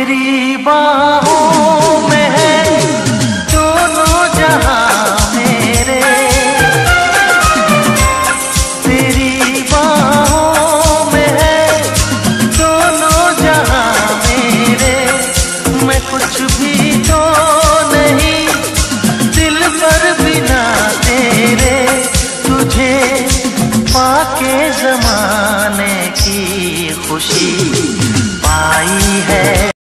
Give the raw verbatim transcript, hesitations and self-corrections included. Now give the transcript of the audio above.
तेरी बाहों में है दोनों जहां मेरे, तेरी बाहों में है दोनों जहां मेरे। मैं कुछ भी तो नहीं दिल पर बिना तेरे, तुझे पाके ज़माने की खुशी पाई है।